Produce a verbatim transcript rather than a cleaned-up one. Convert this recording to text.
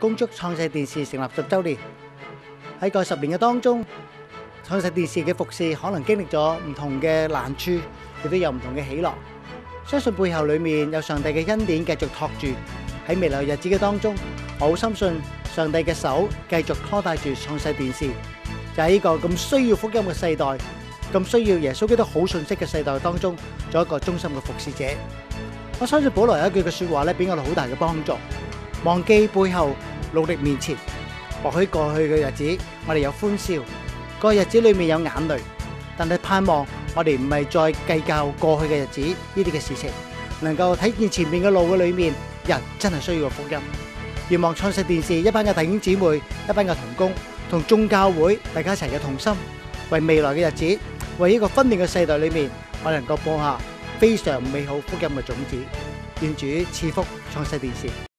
恭祝創世電視成立十週年。喺過十年嘅當中，創世電視嘅服侍可能經歷咗唔同嘅難處，亦都有唔同嘅喜樂。相信背後裡面有上帝嘅恩典繼續托住。喺未來日子嘅當中，我好深信上帝嘅手繼續拖帶住創世電視，就喺呢個咁需要福音嘅世代，咁需要耶穌基督好信息嘅世代當中，做一個忠心嘅服侍者。我相信保羅有一句嘅說話咧，俾我哋好大嘅幫助。忘記背後，努力面前。或許過去嘅日子，我哋有歡笑，個日子裏面有眼淚，但係盼望我哋唔係再計較過去嘅日子呢啲嘅事情，能夠睇見前面嘅路嘅裏面，人真係需要個福音。願望創世電視一班嘅弟兄姊妹，一班嘅同工，同眾教會大家一齊嘅同心，為未來嘅日子，為呢個分裂嘅世代裏面，我能夠播下非常美好福音嘅種子。願主賜福創世電視。